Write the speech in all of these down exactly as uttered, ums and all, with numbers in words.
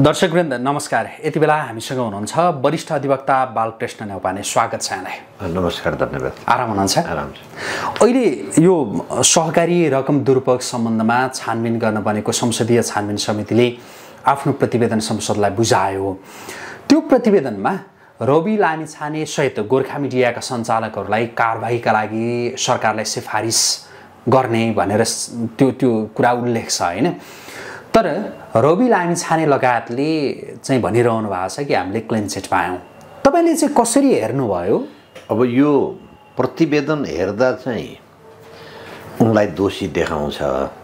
दर्शकवृन्द नमस्कार। यति बेला हामीसँग हुनुहुन्छ वरिष्ठ अधिवक्ता बालकृष्ण नेउपाने। स्वागत छ यहाँलाई। नमस्कार, धन्यवाद। आराम हुनुहुन्छ? आराम छ। अहिले यो सहकारी रकम दुरुपयोग सम्बन्धमा छानबिन गर्न बनेको संसदीय छानबिन समितिले आफ्नो प्रतिवेदन संसदलाई बुझायो। त्यो प्रतिवेदनमा रवि लामिछाने सहित गोर्खा मिडियाका सञ्चालकहरूलाई कारबाहीका लागि सरकारलाई सिफारिस गर्ने भनेर त्यो त्यो कुरा उल्लेख छ हैन। तर रवि लामिछाने लगायतले चाहिँ भनिरहनु भएको छ कि हामीले क्लिन चिट पायौँ। तपाईँले चाहिँ कसरी हेर्नुभयो? अब यो प्रतिवेदन हेर्दा चाहिँ उनलाई दोषी देखाउँछ।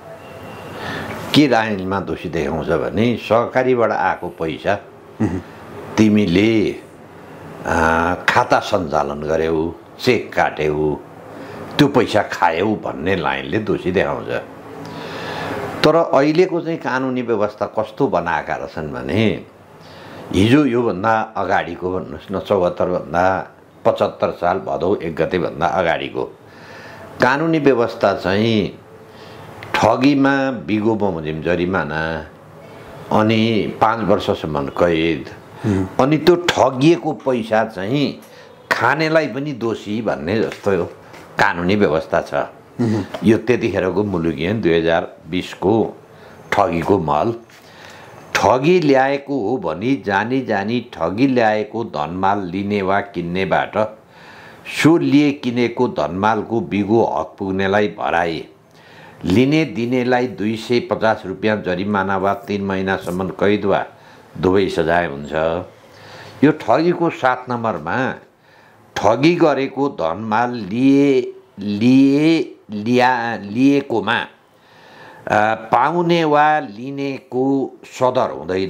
के लाइनमा दोषी देखाउँछ भने सहकारीबाट आएको पैसा तिमीले खाता सञ्चालन गर्यौ, चेक काट्यौ, त्यो पैसा खायौ भन्ने लाइनले दोषी देखाउँछ। तर अहिलेको चाहिँ कानुनी व्यवस्था कस्तो बनाएका रहेछन् भने हिजो योभन्दा अगाडिको भन्नुहोस् न चौहत्तरभन्दा पचहत्तर साल भदौ एक गतेभन्दा अगाडिको कानुनी व्यवस्था चाहिँ ठगीमा बिगो बमोजिम जरिमाना अनि पाँच वर्षसम्म कैद अनि त्यो ठगिएको पैसा चाहिँ खानेलाई पनि दोषी भन्ने जस्तो कानुनी व्यवस्था छ। यो त्यतिखेरको मुलुकी ऐन दुई हजार बिसको ठगीको मल ठगी ल्याएको हो भनी जानी जानी ठगी ल्याएको धनमाल लिने वा किन्नेबाट सो लिए किनेको धनमालको बिगो हक पुग्नेलाई भराए लिने दिनेलाई दुई सय पचास रुपियाँ जरिमाना वा तीन महिनासम्म कैद वा दुवै सजाय हुन्छ। यो ठगीको सात नम्बरमा ठगी गरेको धनमाल लिए लिए लिया लिएकोमा पाउने वा लिनेको सदर हुँदैन।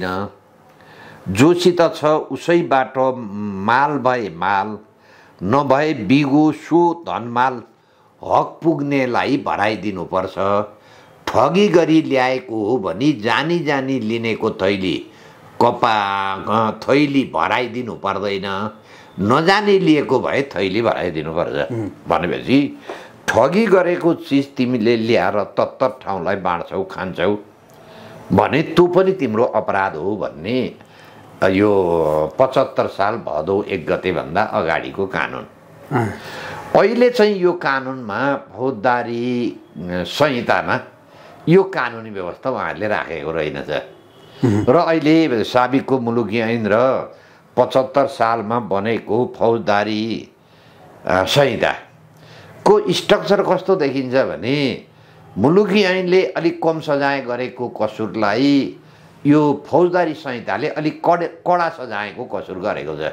जोसित छ उसैबाट माल भए माल नभए बिगो सो धनमाल हक पुग्नेलाई भराइदिनुपर्छ। ठगी गरी ल्याएको हो भनी जानी जानी लिनेको थैली कपा थैली भराइदिनु पर्दैन। नजानी लिएको भए थैली भराइदिनुपर्छ। भनेपछि ठगी गरेको चिज तिमीले ल्याएर तत्तर ठाउँलाई बाँड्छौ खान्छौ भने त्यो पनि तिम्रो अपराध हो भन्ने यो पचहत्तर साल भदौ एक गतेभन्दा अगाडिको कानुन। अहिले चाहिँ यो कानुनमा फौजदारी संहितामा यो कानुनी व्यवस्था उहाँहरूले राखेको रहेनछ। र अहिले साबिकको मुलुकी ऐन र पचहत्तर सालमा बनेको फौजदारी संहिता को स्ट्रक्चर कस्तो देखिन्छ भने मुलुकी ऐनले अलिक कम सजाय गरेको कसुरलाई यो फौजदारी संहिताले अलिक कडे कडा सजायको कसुर गरेको छ।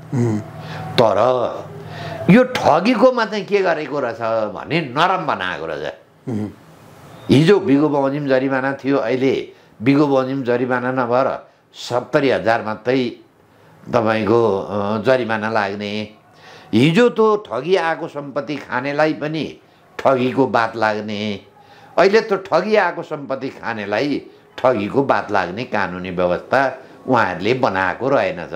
तर यो ठगीकोमा चाहिँ के गरेको रहेछ भने नरम बनाएको रहेछ। हिजो बिगो बमोजिम जरिमाना थियो, अहिले बिगो बमोजिम जरिमाना नभएर सत्तरी हजार मात्रै तपाईँको जरिमाना लाग्ने। हिजो त ठगी आएको सम्पत्ति खानेलाई पनि ठगीको बात लाग्ने, अहिले त ठगी आएको सम्पत्ति खानेलाई ठगीको बात लाग्ने कानुनी व्यवस्था उहाँहरूले बनाएको रहेनछ।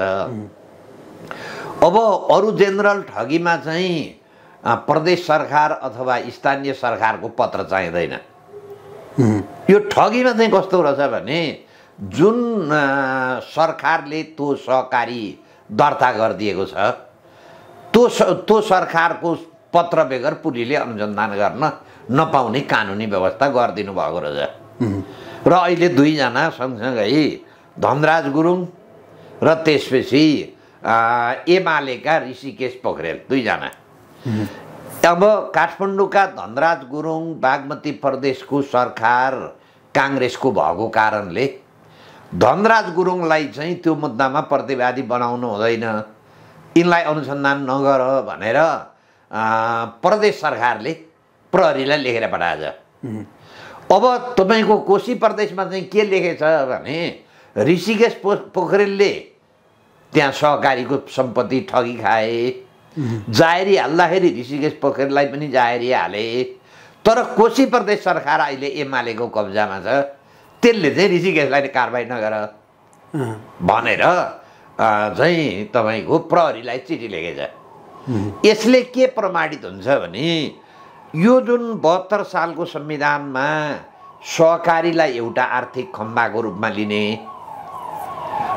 अब अरू जेनरल ठगीमा चाहिँ प्रदेश सरकार अथवा स्थानीय सरकारको पत्र चाहिँदैन। यो ठगीमा चाहिँ कस्तो रहेछ भने जुन सरकारले त्यो सहकारी दर्ता गरिदिएको छ त्यो त्यो सरकारको पत्र बेगर पुलिसले अनुसन्धान गर्न नपाउने कानुनी व्यवस्था गरिदिनु भएको रहेछ। र अहिले दुईजना सँगसँगै धनराज गुरुङ र त्यसपछि एमालेका ऋषिकेश पोखरेल दुईजना। अब काठमाडौँका धनराज गुरुङ बागमती प्रदेशको सरकार काङ्ग्रेसको भएको कारणले धनराज गुरुङलाई चाहिँ त्यो मुद्दामा प्रतिवादी बनाउनु हुँदैन, यिनलाई अनुसन्धान नगर भनेर प्रदेश सरकारले प्रहरीलाई लेखेर पठाएछ। अब तपाईँको कोशी प्रदेशमा चाहिँ के लेखेछ भने ऋषिकेश पो पोखरेलले त्यहाँ सहकारीको सम्पत्ति ठगी खाए, जाहेरी हाल्दाखेरि ऋषिकेश पोखरेललाई पनि जाहेरी हाले। तर कोशी प्रदेश सरकार अहिले एमालेको कब्जामा छ, त्यसले चाहिँ ऋषिकेशलाई कारबाही नगर भनेर चाहिँ तपाईँको प्रहरीलाई चिठी लेखेछ। यसले के प्रमाणित हुन्छ भने यो जुन बहत्तर सालको संविधानमा सहकारीलाई एउटा आर्थिक खम्बाको रूपमा लिने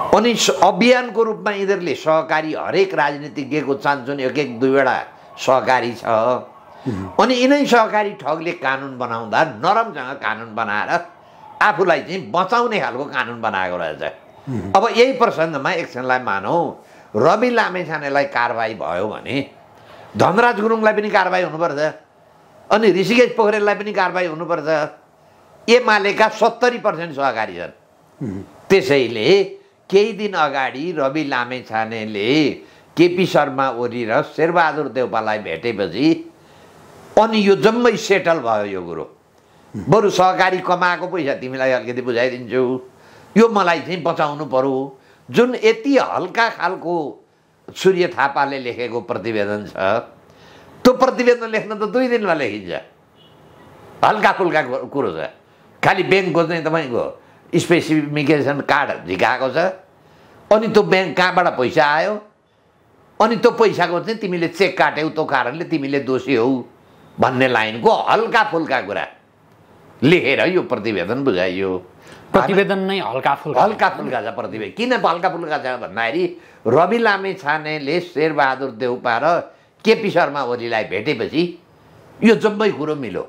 अनि अभियानको रूपमा यिनीहरूले सहकारी हरेक राजनीतिज्ञको चाहन्छन् एक एक दुईवटा सहकारी छ अनि यिनै सहकारी ठगले कानुन बनाउँदा नरमसँग कानुन बनाएर आफूलाई चाहिँ बचाउने खालको कानुन बनाएको रहेछ। अब यही प्रसङ्गमा एकछिनलाई मानौँ रवि लामेछानेलाई कारबाही भयो भने धनराज गुरुङलाई पनि कारबाही हुनुपर्छ अनि ऋषिकेश पोखरेललाई पनि कारबाही हुनुपर्छ। एमालेका सत्तरी पर्सेन्ट सहकारी छन्। त्यसैले केही दिन अगाडि रवि लामेछानेले केपी शर्मा ओली र शेरबहादुर देउपालाई भेटेपछि अनि यो जम्मै सेटल भयो यो कुरो। बरु सहकारी कमाएको पैसा तिमीलाई अलिकति बुझाइदिन्छु, यो मलाई चाहिँ बचाउनु पर्यो। जुन यति हल्का खालको सूर्य थापाले लेखेको प्रतिवेदन छ त्यो प्रतिवेदन लेख्न त दुई दिनमा लेखिन्छ। हल्का फुल्का कुरो छ। खालि ब्याङ्कको चाहिँ तपाईँको स्पेसिफिकेसन कार्ड झिकाएको छ अनि त्यो ब्याङ्क कहाँबाट पैसा आयो अनि त्यो पैसाको चाहिँ तिमीले चेक काट्यौ त्यो कारणले तिमीले दोषी हौ भन्ने लाइनको हल्का फुल्का कुरा लेखेर यो प्रतिवेदन बुझाइयो। प्रतिवेदन नै हल्का फुल्का हल्का फुल्का छ प्रतिवेदन। किन हल्का फुल्का छ भन्दाखेरि रवि लामेछानेले शेरबहादुर देउपा र केपी शर्मा ओलीलाई भेटेपछि यो जम्मै कुरो मिल्यो।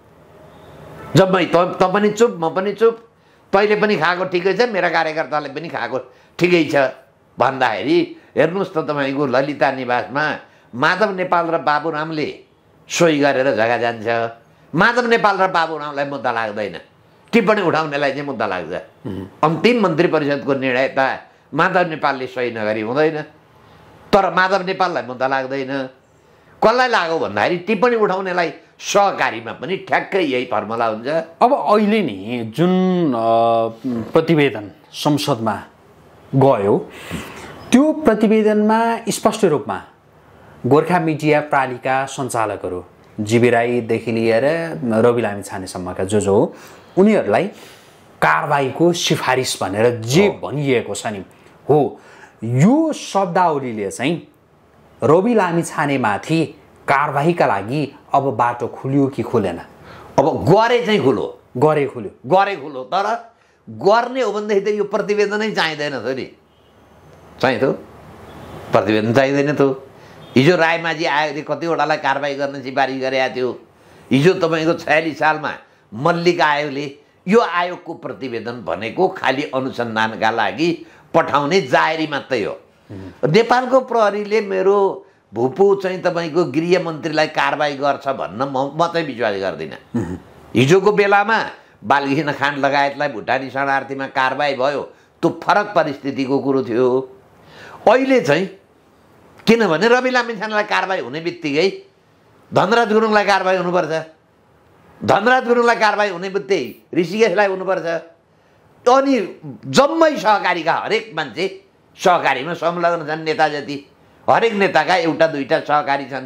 जम्मै त त पनि चुप म पनि चुप, तैँले पनि खाएको ठिकै छ मेरा कार्यकर्ताले पनि खाएको ठिकै छ भन्दाखेरि हेर्नुहोस् त तपाईँको ललिता निवासमा माधव नेपाल र बाबुरामले सोही गरेर जग्गा जान्छ। माधव नेपाल र बाबुरामलाई मुद्दा लाग्दैन, टिप्पणी उठाउनेलाई चाहिँ मुद्दा लाग्छ। अन्तिम मन्त्री परिषदको निर्णय त माधव नेपालले सही नगरी हुँदैन, तर माधव नेपाललाई मुद्दा लाग्दैन। कसलाई लाग्यो भन्दाखेरि टिप्पणी उठाउनेलाई सहकारीमा पनि ठ्याक्कै यही फर्मुला हुन्छ। अब अहिले नि जुन प्रतिवेदन संसदमा गयो त्यो प्रतिवेदनमा स्पष्ट रूपमा गोर्खा मिडिया प्रालिका सञ्चालकहरू जीवी राईदेखि लिएर रवि लामेछानेसम्मका जो जो हो उनीहरूलाई कारबाहीको सिफारिस भनेर जे भनिएको छ नि हो, यो शब्दावलीले चाहिँ रवि लामेछानेमाथि कारबाहीका लागि अब बाटो खुल्यो कि खुलेन? अब गरे चाहिँ खुलो गरे खुल्यो गरे खुलो तर गर्ने हो भनेदेखि त यो प्रतिवेदनै चाहिँदैन थियो नि। चाहिँथ्यो प्रतिवेदन चाहिँदैन थियो। हिजो रायमाझी आयोगले कतिवटालाई कारबाही गर्न सिफारिस गरेका थियो। हिजो तपाईँको छयालिस सालमा मल्लिक आयोगले यो आयोगको प्रतिवेदन भनेको खालि अनुसन्धानका लागि पठाउने जाहेरी मात्रै हो। नेपालको प्रहरीले मेरो भूपू चाहिँ तपाईँको गृहमन्त्रीलाई कारबाही गर्छ भन्न म म चाहिँ विश्वास गर्दिनँ। हिजोको बेलामा बालकृष्ण खाँड लगायतलाई भुटानी शरणार्थीमा कारबाही भयो, त्यो फरक परिस्थितिको कुरो थियो। अहिले चाहिँ किनभने रवि लामेछानेलाई कारबाही हुने बित्तिकै धनराज गुरुङलाई कारबाही हुनुपर्छ, धनराज गुरुङलाई कारबाही हुने बित्तिकै ऋषिकेशलाई हुनुपर्छ। अनि जम्मै सहकारीका हरेक मान्छे सहकारीमा संलग्न छन्, नेता जति हरेक नेताका एउटा दुईवटा सहकारी छन्।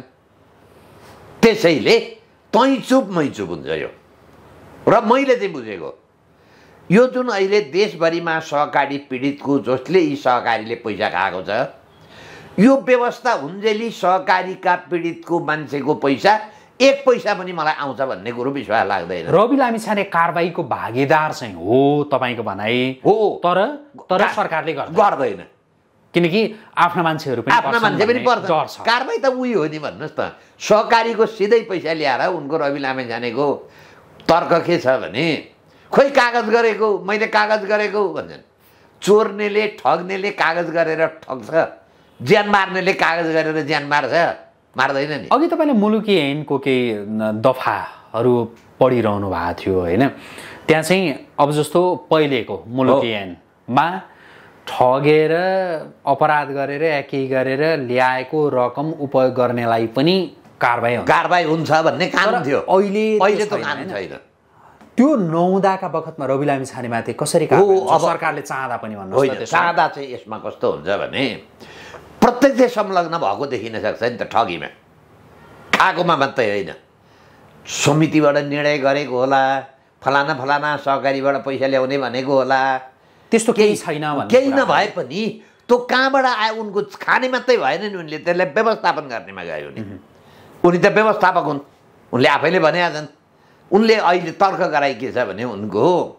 त्यसैले तै चुप मै चुप हुन्छ यो। र मैले चाहिँ बुझेको यो जुन अहिले देशभरिमा सहकारी पीडितको जसले यी सहकारीले पैसा खाएको छ यो व्यवस्था हुन्जेली सहकारीका पीडितको मान्छेको पैसा एक पैसा पनि मलाई आउँछ भन्ने कुरो विश्वास लाग्दैन। रवि लामेछाने कारबाहीको भागीदार चाहिँ हो तपाईँको भनाइ हो, तर तर सरकारले गर्दैन किनकि आफ्ना मान्छेहरू पनि आफ्ना मान्छे पनि पर्छ। कारबाही त उही हो नि भन्नुहोस् त। सहकारीको सिधै पैसा ल्याएर उनको रवि लामेछानेको तर्क के छ भने खोइ कागज गरेको मैले कागज गरेको भन्छन्। चोर्नेले ठग्नेले कागज गरेर ठग्छ, ज्यान मार्नेले कागज गरेर ज्यान मार्छ, मार्दैन नि। अघि तपाईँले मुलुकी ऐनको केही दफाहरू पढिरहनु भएको थियो होइन? त्यहाँ चाहिँ अब जस्तो पहिलेको मुलुकी ऐनमा ठगेर अपराध गरेर या केही गरेर ल्याएको रकम उपयोग गर्नेलाई पनि कारबाही हुन्छ कारबाही हुन्छ भन्ने कानुन थियो। अहिले अहिले त कानुन छैन। त्यो नहुँदाका बखतमा रवि लामेछानेमाथि कसरी अब सरकारले चाहँदा पनि भन्नुहोस् न? चाहँदा चाहिँ यसमा कस्तो हुन्छ भने प्रत्यक्ष संलग्न भएको देखिन सक्छ नि त ठगीमा, खाएकोमा मात्रै होइन। समितिबाट निर्णय गरेको होला, फलाना फलाना सहकारीबाट पैसा ल्याउने भनेको होला, त्यस्तो केही छैन। केही नभए पनि त्यो कहाँबाट आयो उनको खाने मात्रै भएन नि, उनले त्यसलाई व्यवस्थापन गर्नेमा गयो नि। उनी त व्यवस्थापक हुन्, उनले आफैले भनेका छन्। उनले अहिले तर्क गराइ के छ भने उनको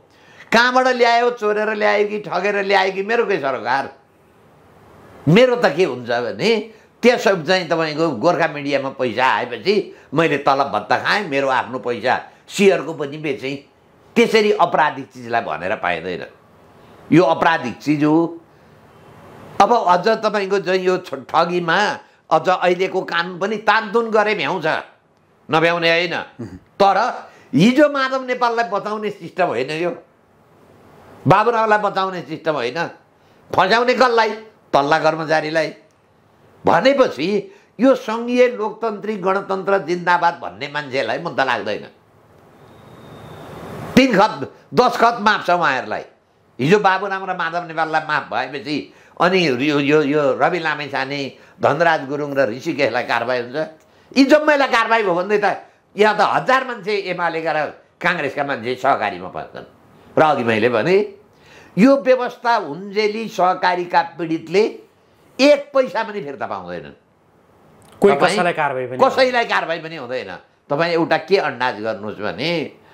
कहाँबाट ल्यायो, चोरेर ल्यायो कि ठगेर ल्यायो कि मेरो के सरकार? मेरो त के हुन्छ भने त्यसो चाहिँ तपाईँको गोर्खा मिडियामा पैसा आएपछि मैले तलब भत्ता खाएँ, मेरो आफ्नो पैसा सेयरको पनि बेचेँ। त्यसरी अपराधिक चिजलाई भनेर पाइँदैन। यो अपराधिक चिज हो। अब अझ तपाईँको चाहिँ यो ठगीमा अझ अहिलेको कानुन पनि तानतुन गरे भ्याउँछ, नभ्याउने होइन। तर हिजो माधव नेपाललाई बचाउने सिस्टम होइन यो, बाबुरावलाई बचाउने सिस्टम होइन। फसाउने कसलाई? तल्ला कर्मचारीलाई। भनेपछि यो सङ्घीय लोकतान्त्रिक गणतन्त्र जिन्दाबाद भन्ने मान्छेलाई मुद्दा लाग्दैन। तिन खत दस खत माफ छ उहाँहरूलाई। हिजो बाबुराम र माधव नेपाललाई माफ भएपछि अनि यो यो यो रवि लामिछाने, धनराज गुरुङ र ऋषिकेशलाई कारबाही हुन्छ। यी जम्मैलाई कारबाही भयो भने त यहाँ त हजार मान्छे एमालेका र काङ्ग्रेसका मान्छे सहकारीमा पर्छन्। र अघि मैले भने यो व्यवस्था हुन्जेली सहकारीका पीडितले एक पैसा पनि फिर्ता पाउँदैनन्। कोही कसैलाई कारबाही पनि कसैलाई कारबाही पनि हुँदैन। तपाईँ एउटा के अन्दाज गर्नुहोस् भने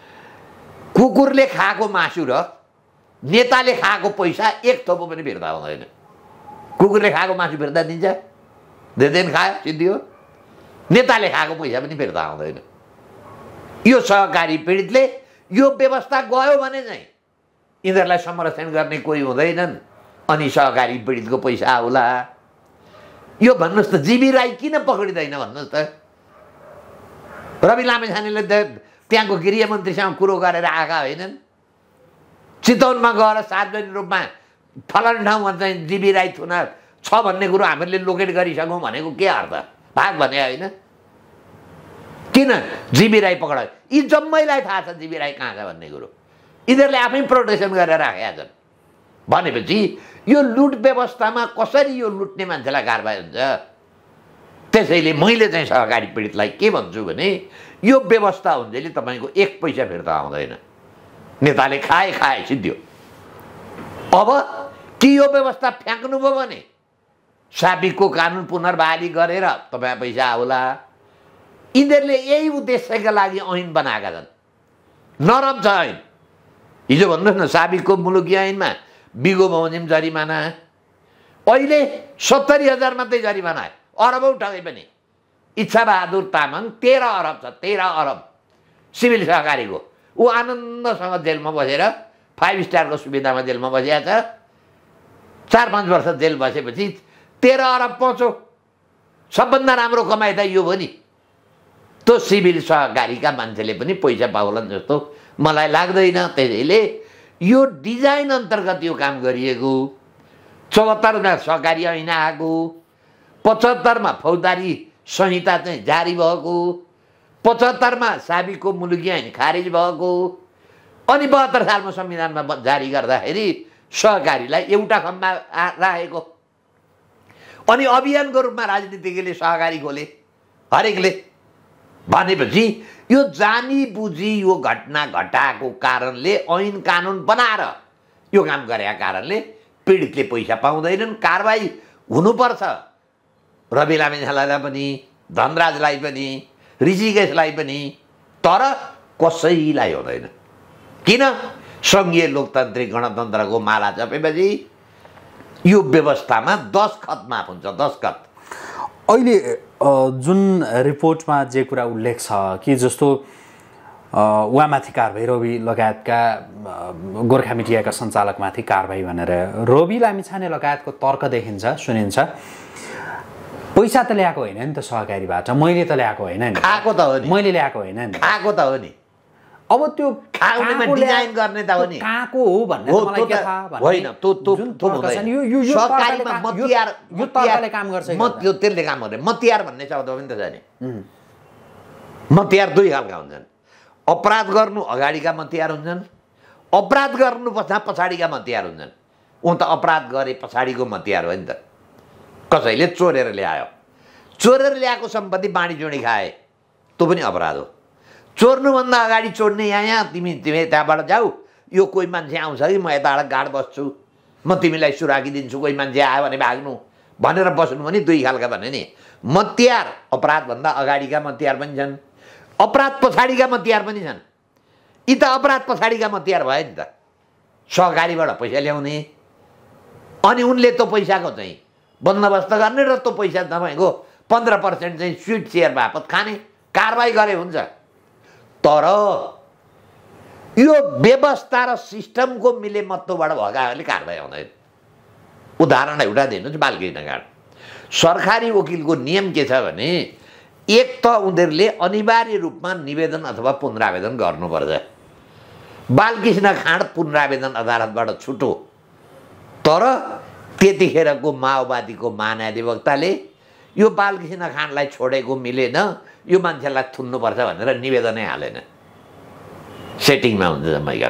कुकुरले खाएको मासु र नेताले खाएको पैसा एक थोपो पनि फिर्ता हुँदैन। कुकुरले खाएको मासु फिर्ता दिन्छ, दिँदैन, खायो सिद्धियो। नेताले खाएको पैसा पनि फिर्ता हुँदैन। यो सहकारी पीडितले यो व्यवस्था गयो भने चाहिँ यिनीहरूलाई संरक्षण गर्ने कोही हुँदैनन्, अनि सहकारी पीडितको पैसा आउला। यो भन्नुहोस् त, जीवी राई किन पक्रिँदैन भन्नुहोस् त? रवि लामिछानेले त त्यहाँको गृहमन्त्रीसँग कुरो गरेर आएका होइनन्? चितवनमा गएर सार्वजनिक रूपमा फलानु ठाउँमा चाहिँ जीवी राई थुना छ भन्ने कुरो हामीले लोकेट गरिसक्यौँ भनेको के अर्थ? भाग भने होइन। किन जीवी राई पक्रायो? यी जम्मैलाई थाहा छ जीवी राई कहाँ छ भन्ने कुरो। यिनीहरूले आफै प्रोटेक्सन गरेर राखेका छन्। भनेपछि यो लुट व्यवस्थामा कसरी यो लुट्ने मान्छेलाई कारबाही हुन्छ? त्यसैले मैले चाहिँ सहकारी पीडितलाई के भन्छु भने यो व्यवस्था हुन्जेली तपाईँको एक पैसा फिर्ता आउँदैन। नेताले खाए खाए सिद्धियो। अब कि यो व्यवस्था फ्याँक्नुभयो भने साबिकको कानुन पुनर्बहाली गरेर तपाईँ पैसा आउला। यिनीहरूले यही उद्देश्यका लागि ऐन बनाएका छन्। नरम छ ऐन। हिजो भन्नुहोस् न, साबिकको मुलुकी ऐनमा बिगो बमोजिम जरिमाना, अहिले सत्तरी हजार मात्रै जरिमाना, अरबौँ ठगे पनि। इच्छाबहादुर तामाङ तेह्र अरब छ, तेह्र अरब सिभिल सहकारीको। ऊ आनन्दसँग जेलमा बसेर फाइभ स्टारको सुविधामा जेलमा बसिया छ। चार पाँच वर्ष जेल बसेपछि तेह्र अरब पहुँचो। सबभन्दा राम्रो कमाइ त यो हो नि। त्यो सिभिल सहकारीका मान्छेले पनि पैसा पाउलान् जस्तो मलाई लाग्दैन। त्यसैले यो डिजाइन अन्तर्गत यो काम गरिएको। चौहत्तरमा सहकारी ऐन आएको, पचहत्तरमा फौजदारी संहिता चाहिँ जारी भएको, पचहत्तरमा साबिकको मुलुकी ऐन खारिज भएको, अनि बहत्तर सालमा संविधानमा जारी गर्दाखेरि सहकारीलाई एउटा खम्बा राखेको। अनि अभियानको रूपमा राजनीतिज्ञले सहकारी खोले हरेकले। भनेपछि यो जानी बुझी यो घटना घटाएको कारणले ऐन कानुन बनाएर यो काम गरेका कारणले पीडितले पैसा पाउँदैनन्। कारबाही हुनुपर्छ। रवि लामिछानेलाई पनि, धनराजलाई पनि, ऋषिकेशलाई पनि, तर कसैलाई हुँदैन। किन? सङ्घीय लोकतान्त्रिक गणतन्त्रको माला जपेपछि यो व्यवस्थामा दस खत माफ हुन्छ, दस खत। अहिले जुन रिपोर्टमा जे कुरा उल्लेख छ कि जस्तो उहाँमाथि कारबाही, रवि लगायतका गोर्खा मिडियाका सञ्चालकमाथि कारबाही भनेर रवि लामिछाने लगायतको तर्क देखिन्छ, सुनिन्छ। पैसा त ल्याएको होइन नि त सहकारीबाट, मैले त ल्याएको होइन नि, खाएको त हो नि, मैले ल्याएको होइन नि, खाएको त हो नि। अब त्यो खाउनेमा डिजाइन गर्ने त हो नि, कहाँको हो भन्ने मलाई के थाहा भन्ने होइन। त्यो त्यो त्यो हुँदैन। यो यो यो सहकारीमा मतियार, यो तर्कले काम गर्छ। म त्यो त्यसले काम गर्दैन। मतियार भन्ने शब्द पनि त छ नि। मतियार दुई खालका हुन्छन्। अपराध गर्नु अगाडिका मतियार हुन्छन्, अपराध गर्नु पछा पछाडिका मतियार हुन्छन्। ऊ त अपराध गरे पछाडिको मतियार हो नि त। कसैले चोरेर ल्यायो, चोरेर ल्याएको सम्पत्ति बाँडीचुँडी खाए, त्यो पनि अपराध हो। चोर्नुभन्दा अगाडि चोर्ने यहाँ यहाँ तिमी तिमी त्यहाँबाट जाऊ, यो कोही मान्छे आउँछ कि म यताबाट गार्ड बस्छु, म तिमीलाई सुराकी दिन्छु, कोही मान्छे आयो भने भाग्नु भनेर बस्नु पनि दुई खालका भने नि। मतियार अपराधभन्दा अगाडिका मतियार पनि छन्, अपराध पछाडिका मतियार पनि छन्। यी त अपराध पछाडिका मतियार भयो नि त। सहकारीबाट पैसा ल्याउने, अनि उनले त्यो पैसाको चाहिँ बन्दोबस्त गर्ने र त्यो पैसा तपाईँको पन्ध्र पर्सेन्ट चाहिँ स्विट सेयर बापत खाने, कारबाही गरे हुन्छ। तर यो व्यवस्था र सिस्टमको मिलेमत्तोबाट भगायोले कारबाही आउँदैन। उदाहरण एउटा दिनुहोस्, बालकृष्णकाण्ड। सरकारी वकिलको नियम के छ भने एक त उनीहरूले अनिवार्य रूपमा निवेदन अथवा पुनरावेदन गर्नुपर्छ। बालकृष्ण खाँड पुनरावेदन अदालतबाट छुटो, तर त्यतिखेरको माओवादीको महाधिवक्ताले यो बालकृष्ण खाँडलाई छोडेको मिलेन, यो मान्छेलाई थुन्नुपर्छ भनेर निवेदनै हालेन, सेटिङमा हुन्छ जम्मै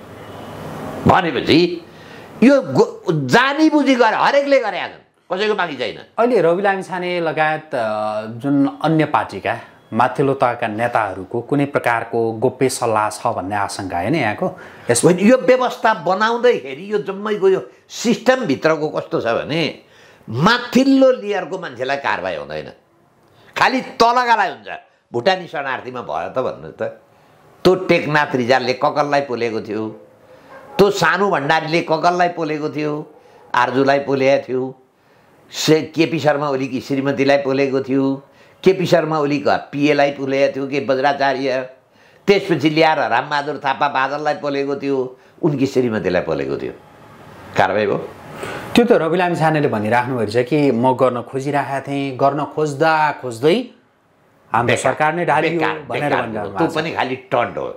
भनेपछि यो जानी बुझी गरे, हरेकले गरे छन्, कसैको बाँकी छैन। अहिले रवि लामिछाने लगायत जुन अन्य पार्टीका माथिल्लो तहका नेताहरूको कुनै प्रकारको गोप्य सल्लाह छ भन्ने आशंका होइन यहाँको? यसमा यो व्यवस्था बनाउँदैखेरि यो जम्मैको यो सिस्टमभित्रको कस्तो छ भने माथिल्लो लेयरको मान्छेलाई कारबाही हुँदैन, खालि तलकालाई हुन्छ। भुटानी शरणार्थीमा भयो त भन्नु त, त्यो टेकनाथ रिजालले ककललाई पोलेको थियो, त्यो सानु भण्डारीले ककललाई पोलेको थियो, आर्जुलाई पोलेको थियो, से केपी शर्मा ओलीकी श्रीमतीलाई पोलेको थियो, केपी शर्मा ओलीका पिएलाई पोलेको थियो के बज्राचार्य, त्यसपछि ल्याएर रामबहादुर थापा बादललाई पोलेको थियो, उनकी श्रीमतीलाई पोलेको थियो, कारबाही भयो। त्यो त रवि लामिछानेले भनिराख्नु भएको छ कि म गर्न खोजिरहेको थिएँ, गर्न खोज्दा खोज्दै हाम्रो सरकार नै ढालियो भनेर भनिरहेको छ। त्यो पनि खालि टन्ट हो,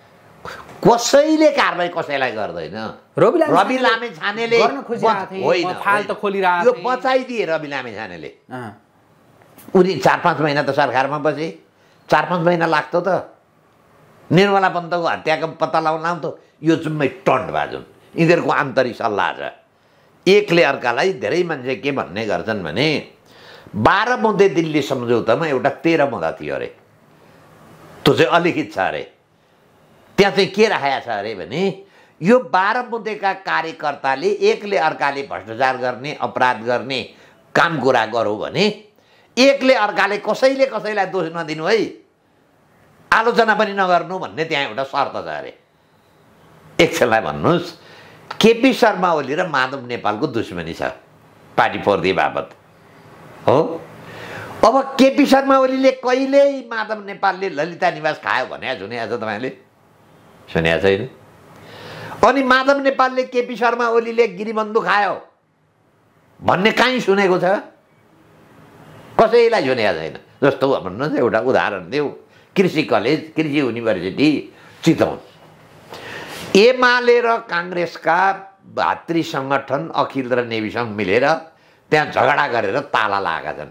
कसैले कारबाही कसैलाई गर्दैन। रवि रवि लामिछानेले गर्न खोजिरहेको थिएँ, फाइल त खोलिरहेको यो बचाइदिए रवि लामिछानेले। उनी चार पाँच महिना त सरकारमा बसे, चार पाँच महिना लाग्थ्यो त निर्मला पन्तको हत्याको पत्ता लगाउन आउँथ्यो। यो जुम्मै टन्ट बाजुन, यिनीहरूको आन्तरिक सल्लाह छ। एकले अर्कालाई धेरै मान्छे के भन्ने गर्छन् भने बाह्र बुँदे दिल्ली सम्झौतामा एउटा तेह्र बुँदा थियो अरे, त्यो चाहिँ अलिखित छ अरे। त्यहाँ चाहिँ के राखेको छ अरे भने यो बाह्र बुँदेका कार्यकर्ताले एकले अर्काले भ्रष्टाचार गर्ने, अपराध गर्ने काम कुरा गरौँ भने एकले अर्काले कसैले कसैलाई दोष नदिनु है, आलोचना पनि नगर्नु भन्ने त्यहाँ एउटा शर्त छ अरे। एकछिनलाई भन्नुहोस्, केपी शर्मा ओली र माधव नेपालको दुश्मनी छ पार्टी फोर्दी बापत हो। अब केपी शर्मा ओलीले कहिल्यै माधव नेपालले ललिता निवास खायो भने सुनेको छ तपाईँले? सुनेको छैन। अनि माधव नेपालले केपी शर्मा ओलीले गिरिबन्धु खायो भन्ने कहीँ सुनेको छ? कसैलाई सुनेको छैन। जस्तो भन्नुहोस् एउटा उदाहरण देऊ, कृषि कलेज, कृषि युनिभर्सिटी चितवन, एमाले र काङ्ग्रेसका भातृ सङ्गठन अखिल र नेविसङ मिलेर त्यहाँ झगडा गरेर ताला लगाएका छन्।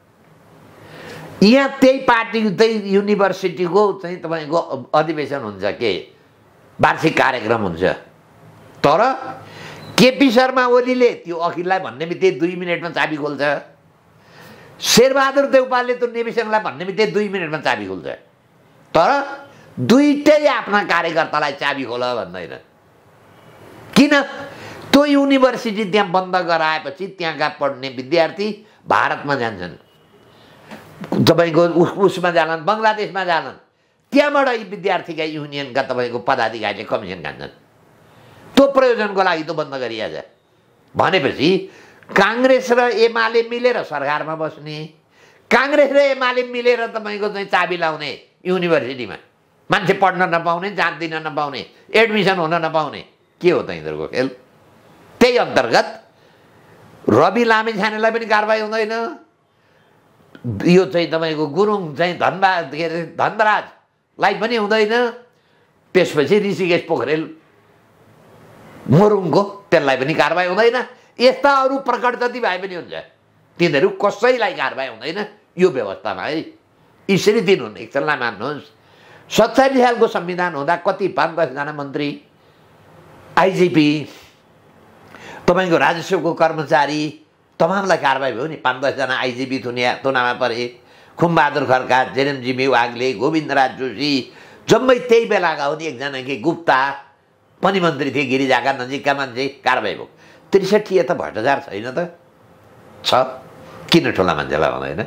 यहाँ त्यही पार्टी त्यही युनिभर्सिटीको चाहिँ तपाईँको अधिवेशन हुन्छ, के वार्षिक कार्यक्रम हुन्छ, तर केपी शर्मा ओलीले त्यो अखिललाई भन्ने बित्तिकै दुई मिनटमा चाबी खोल्छ, शेरबहादुर देउपालले त्यो नेविसङलाई भन्ने बित्तिकै दुई मिनटमा चाबी खोल्छ, तर दुईटै आफ्ना कार्यकर्तालाई चाबी खोल भन्दैन। किन? त्यो युनिभर्सिटी त्यहाँ बन्द गराएपछि त्यहाँका पढ्ने विद्यार्थी भारतमा जान्छन्, तपाईँको उसमा जालान्, बङ्गलादेशमा जालान्, त्यहाँबाट यी विद्यार्थीका युनियनका तपाईँको पदाधिकारीले कमिसन खान्छन्। त्यो प्रयोजनको लागि त बन्द गरिएछ भनेपछि काङ्ग्रेस र एमाले मिलेर सरकारमा बस्ने, काङ्ग्रेस र एमाले मिलेर तपाईँको चाहिँ चाबी लाउने युनिभर्सिटीमा, मान्छे पढ्न नपाउने, जाँच दिन नपाउने, एडमिसन हुन नपाउने, के हो त यिनीहरूको खेल? त्यही अन्तर्गत रवि लामिछानेलाई पनि कारबाही हुँदैन, यो चाहिँ तपाईँको गुरुङ चाहिँ धनबहाद के अरे धनराजलाई पनि हुँदैन, त्यसपछि ऋषिकेश पोखरेल मोरुङको त्यसलाई पनि कारबाही हुँदैन। यस्ता अरू प्रकट जति भए पनि हुन्छ, तिनीहरू कसैलाई कारबाही हुँदैन यो व्यवस्थामा है। यसरी दिनुहुन्न। एकछिनलाई मान्नुहोस्, सत्तरी सालको संविधान हुँदा कति पाँच दसजना मन्त्री, आइजिपी, तपाईँको राजस्वको कर्मचारी तमामलाई कारबाही भयो नि। पाँच दसजना आइजिपी थुनिया थुनामा परे, खुमबहादुर खड्का, जेरेमजिमी वाग्ले, गोविन्दराज जोशी, जम्मै त्यही बेलाका हो नि। एकजना कि गुप्ता पनि मन्त्री थिए, गिरिजाका नजिकका मान्छे, कारबाही भयो। त्रिसठी यता भ्रष्टाचार छैन त? छ। किन ठुला मान्छेलाई भन्दैन?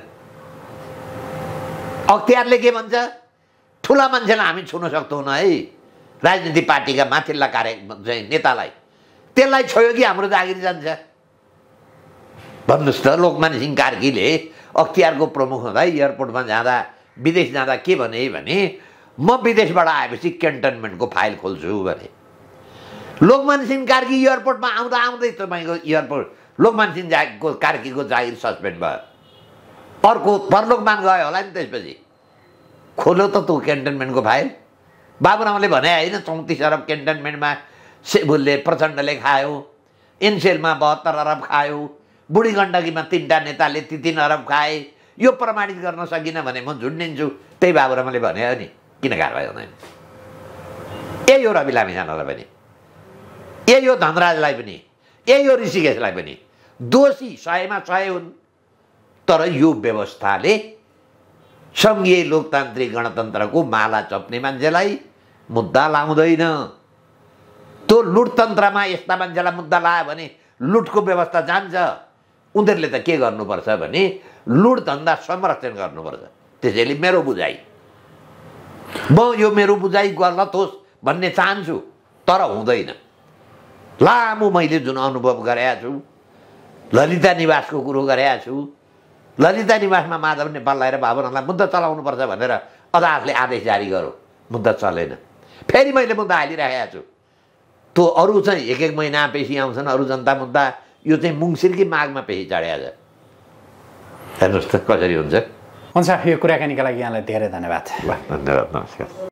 अख्तियारले के भन्छ? ठुला मान्छेलाई हामी छुन सक्दैनौँ है, राजनीतिक पार्टीका माथिल्ला कार्य चाहिँ नेतालाई त्यसलाई छोयो कि हाम्रो जागिर जान्छ भन्नुहोस् त। लोकमान सिंह कार्कीले अख्तियारको प्रमुख हुँदा एयरपोर्टमा जाँदा विदेश जाँदा के भने भने म विदेशबाट आएपछि क्यान्टनमेन्टको फाइल खोल्छु भने। लोकमान सिंह कार्की एयरपोर्टमा आउँदा आउँदै तपाईँको एयरपोर्ट लोकमान सिंह जागीरको कार्कीको जागिर सस्पेन्ड भयो। अर्को परलोकमान गयो होला नि त्यसपछि। खोल्यो त त्यो क्यान्टनमेन्टको फाइल। बाबुरामले भने होइन चौतिस अरब क्यान्टनमेन्टमा सेबुलले प्रचण्डले खायो, एनसेलमा बहत्तर अरब खायो, बुढी गण्डकीमा तिनवटा नेताले ती तीन अरब खाए। यो प्रमाणित गर्न सकिनँ भने म झुन्डिन्छु। त्यही बाबुरामले भने हो नि, किन कारवाही हुँदैन? यही हो रवि लामिछानेलाई पनि, यही हो धनराजलाई पनि, यही हो ऋषिकेशलाई पनि। दोषी सयमा सय हुन्, तर यो व्यवस्थाले सङ्घीय लोकतान्त्रिक गणतन्त्रको माला चप्ने मान्छेलाई मुद्दा लाउँदैन। त्यो लुटतन्त्रमा यस्ता मान्छेलाई मुद्दा लायो भने लुटको व्यवस्था जान्छ। उनीहरूले त के गर्नुपर्छ भने लुट धन्दा संरक्षण गर्नुपर्छ। त्यसैले मेरो बुझाइ, म यो मेरो बुझाइ गलत होस् भन्ने चाहन्छु, तर हुँदैन। लामो मैले जुन अनुभव गरेका छु, ललिता निवासको कुरो गरेका छु। ललिता निवासमा माधव नेपाललाई र बाबुरामलाई मुद्दा चलाउनुपर्छ भनेर अदालतले आदेश जारी गर्यो, मुद्दा चलेन। फेरि मैले मुद्दा हालिरहेको छु। त्यो अरू चाहिँ एक एक महिना पेसी आउँछन्, अरू जनता मुद्दा। यो चाहिँ मुङसिरकै माघमा पेसी चढेको छ। हेर्नुहोस् त कसरी हुन्छ। हुन्छ, यो कुराकानीका लागि यहाँलाई धेरै धन्यवाद। धन्यवाद, नमस्कार।